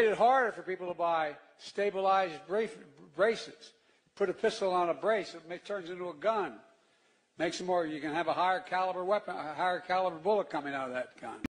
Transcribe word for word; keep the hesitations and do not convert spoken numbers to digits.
made it harder for people to buy stabilized braces. Put a pistol on a brace, it turns into a gun. Makes it more, you can have a higher caliber weapon, a higher caliber bullet coming out of that gun.